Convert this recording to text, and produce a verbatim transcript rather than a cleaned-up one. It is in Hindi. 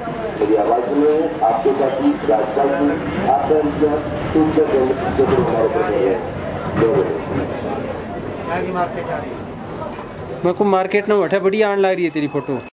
मेरी आवाज में आपके साथी राजपाल जी आपका इंतजार सूचना केंद्र जो हमारे पास है मार्केट आ रही है मैं को मार्केट ना बैठा बड़ी आने लग रही है तेरी फोटो।